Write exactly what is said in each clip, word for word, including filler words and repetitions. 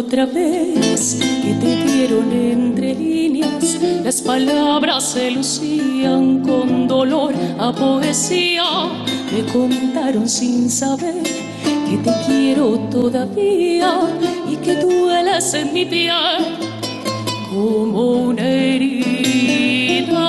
otra vez que te dieron entre líneas. Las palabras se lucían con dolor a poesía. Me contaron sin saber que te quiero todavía y que dueles en mi piel como una herida.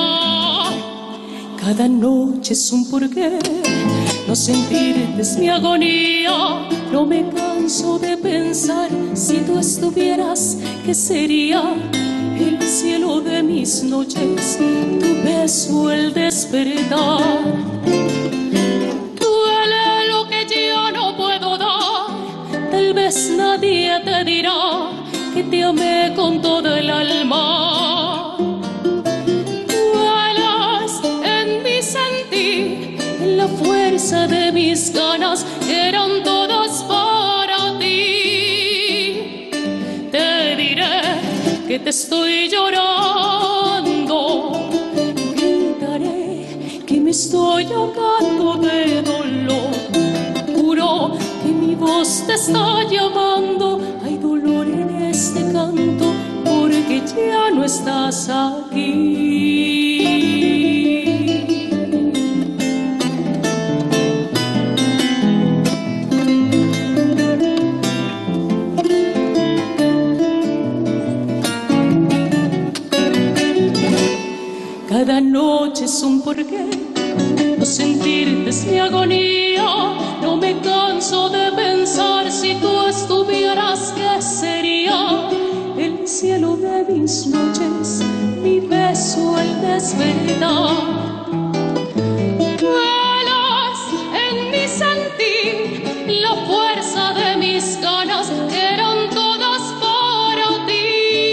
Cada noche es un porqué, no sentirte es mi agonía. No me canso de pensar, si tú estuvieras, ¿qué sería el cielo de mis noches? Tu beso, el despertar. Duele lo que ya no puedo dar. Tal vez nadie te dirá que te amé con todo el alma. Duelas en mi sentir, en la fuerza de mis ganas, eran todas para ti. Te diré que te estoy llorando, gritaré que me estoy ahogando de dolor. Juro que mi voz te está llamando. Hay dolor en este canto porque ya no estás aquí. Cada noche es un porqué, no sentirte es mi agonía. No me canso de pensar, si tú estuvieras, ¿qué sería el cielo de mis noches? Mi beso, el despertar. Vuelas en mi sentir, la fuerza de mis ganas, eran todas para ti.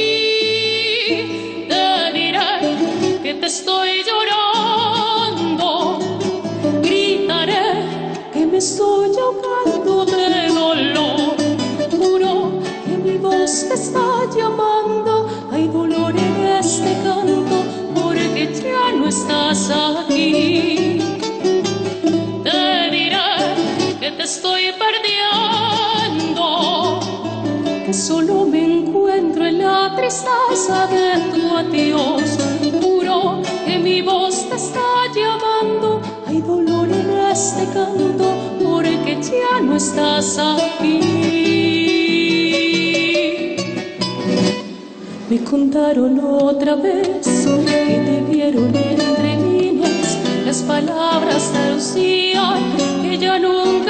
Te diré que te estoy llorando, gritaré que me estoy ahogando de dolor. Juro que mi voz te está llamando. Hay dolor en este canto porque ya no estás aquí. Te diré que te estoy perdiendo, que solo me encuentro en la tristeza de tu adiós. Juro que mi voz te está llamando. Hay dolor en este canto porque ya no estás aquí. Me contaron otra vez que te vieron entre líneas. Las palabras te lucían que ya nunca